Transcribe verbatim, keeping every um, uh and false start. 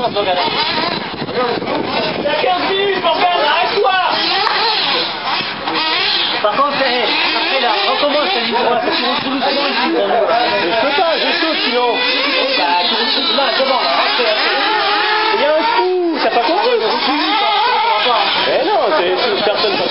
on peut regarder. T'as quinze minutes pour faire, arrête-toi. Par contre, eh, après là, recommence la ligne droite, parce qu'on trouve doucement ici pour nous. Je peux pas, je saute sinon. Bah, tu recules. Non, c'est bon, là, après, après. Il y a un trou, t'as pas compris? Ah ouais, mais recule, ça va pas. Eh non, c'est personne.